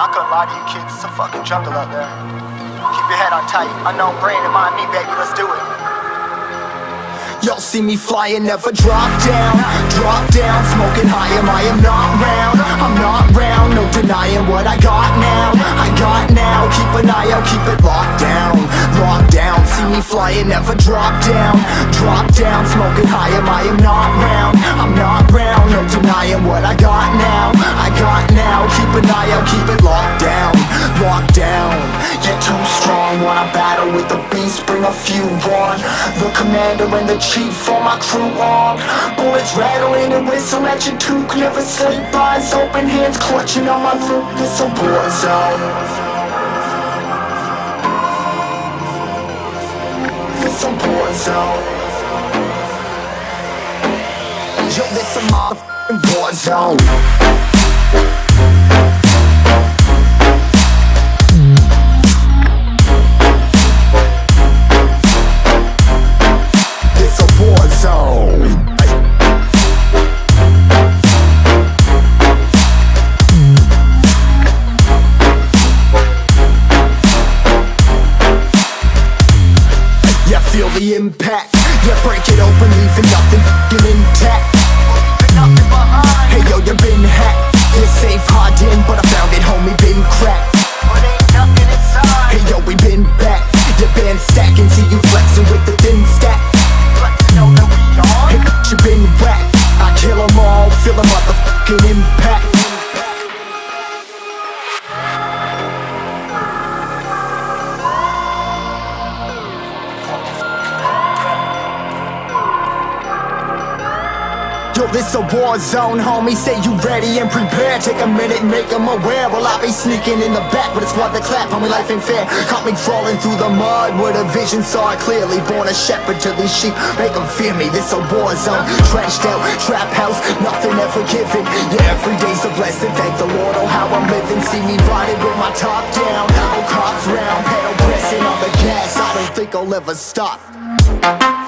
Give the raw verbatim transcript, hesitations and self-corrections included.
Not gonna lie to you kids, it's a fucking jungle out there. Keep your head on tight. Unknown brain and mind me, baby, let's do it. Y'all see me flying, never drop down. Drop down, smoking high, am I am not round. I'm not round, no denying what I got now. I got now, keep an eye out, keep it locked down. Locked down, see me flying, never drop down. Drop down, smoking high, am I am not round. I'm not round, no denying what I got now. I got now, keep an eye out, keep it locked down. Locked down, you're too strong. Wanna battle with the beast, bring a few on. The commander and the chief for my crew on. Bullets rattling and whistle at your toque. Never sleep, eyes open, hands clutching on my loot. This a war zone. This a war zone. Yo, this a motherfucking war zone. Feel the impact, yeah, break it open, leaving nothing f***ing intact. Nothing behind. Hey yo, you been hacked. You're safe, hard in, but I found it, homie, been cracked. But ain't nothing inside. Hey yo, we been back. Your band stacking, see you flexing with the thin stack. Flexing, know that we on. Hey, you been whacked. I kill them all, feel the motherfucking impact. Yo, this a war zone, homie, say you ready and prepared. Take a minute and make them aware. Well, I be sneaking in the back, but it's what the clap, homie, life ain't fair. Caught me crawling through the mud with a vision, saw it clearly. Born a shepherd to these sheep, make them fear me. This a war zone, trashed out, trap house, nothing ever given. Yeah, every day's a blessing, thank the Lord, oh how I'm living. See me riding with my top down, oh cops round, pedal pressing on the gas. I don't think I'll ever stop.